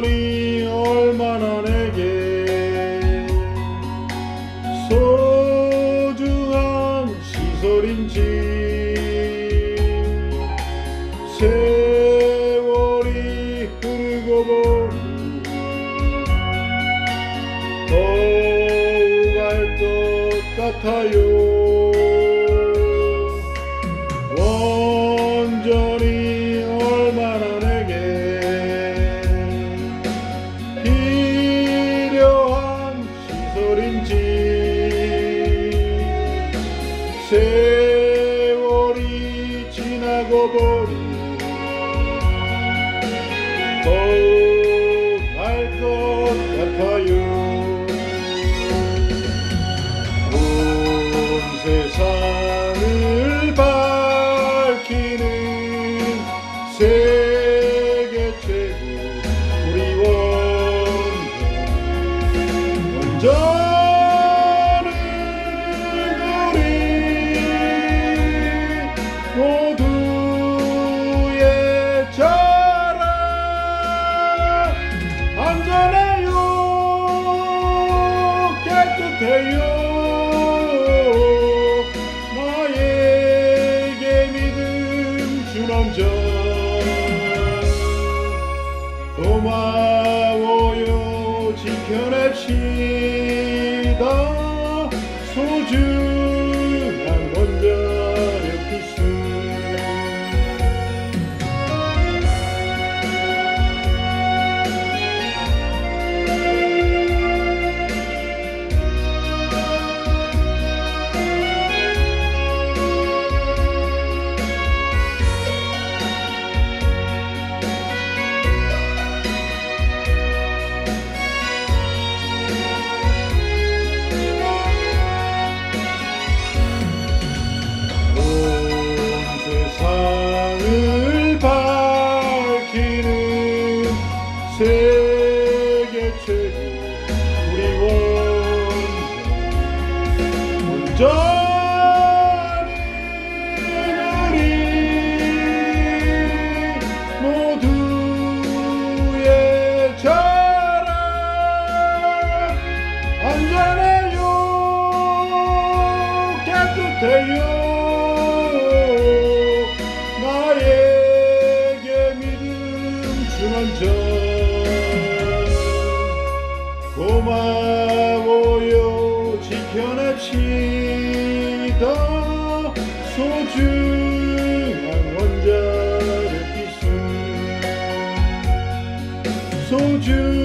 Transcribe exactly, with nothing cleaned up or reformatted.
완전히 얼마나 내게 소중한 시설인지 세월이 흐르고 보니 더욱 알 것 같아요. 완전히 얼마나 내게 필요한 시설인지 세월이 지나고 보니 더욱 알 것 같아요. 온 세상을 밝히는 세계 최고 우리 원전 원전은 우리 모두의 자랑. 안전해요, 깨끗해요, 나에게 믿음 준 원전. 고마워요, 지켜냅시다 소중한 원자력 필수. 세상을 밝히는 세계 최고 우리 원전. 원전은 우리 모두의 자랑. 안전해요, 깨끗해요, 나에게 믿음 준 원전. 고마워요, 지켜냅시다 소중한 원자력 기술. 소중